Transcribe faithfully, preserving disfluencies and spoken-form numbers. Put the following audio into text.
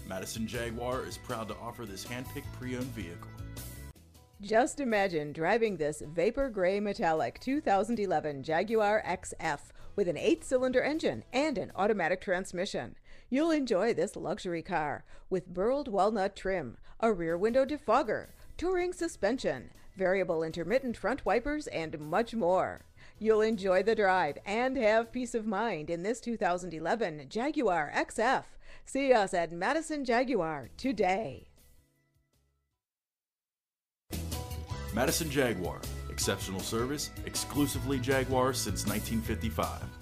Madison Jaguar is proud to offer this hand-picked pre-owned vehicle. Just imagine driving this vapor gray metallic two thousand eleven Jaguar X F with an eight-cylinder engine and an automatic transmission. You'll enjoy this luxury car with burled walnut trim, a rear window defogger, touring suspension, variable intermittent front wipers, and much more. You'll enjoy the drive and have peace of mind in this two thousand eleven Jaguar X F. See us at Madison Jaguar today. Madison Jaguar. Exceptional service, exclusively Jaguar since nineteen fifty-five.